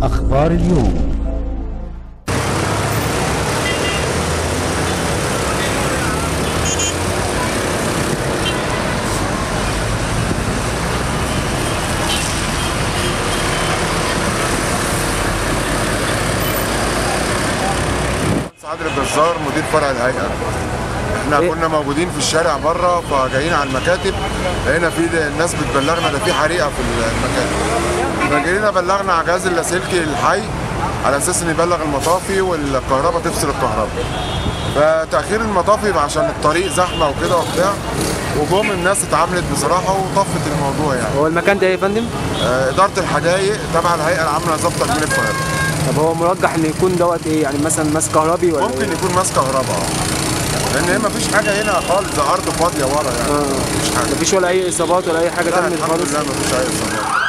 أخبار اليوم. عادل الجزار مدير فرع الهيئة. احنا كنا موجودين في الشارع بره، فجايين على المكاتب لقينا في الناس بتبلغنا ده في حريقه في المكاتب، فجينا بلغنا على جهاز اللاسلكي الحي على اساس ان يبلغ المطافي والكهرباء تفصل الكهرباء. فتاخير المطافي عشان الطريق زحمه وكده وبتاع، وجم الناس اتعاملت بصراحه وطفت الموضوع يعني. هو المكان ده ايه يا فندم؟ اداره الحدائق تبع الهيئه العامه لنظافه تجميل القاهره. طب هو مرجح ان يكون دوت ايه يعني، مثلا ماس كهربي ولا ممكن إيه؟ يكون ماس كهرباء، لان هي مفيش حاجه هنا خالص، ده ارض فاضيه ورا يعني. مفيش حاجه، مفيش ولا اي اصابات ولا اي حاجه تمت خالص؟ لا الحمد لله مفيش اي اصابات.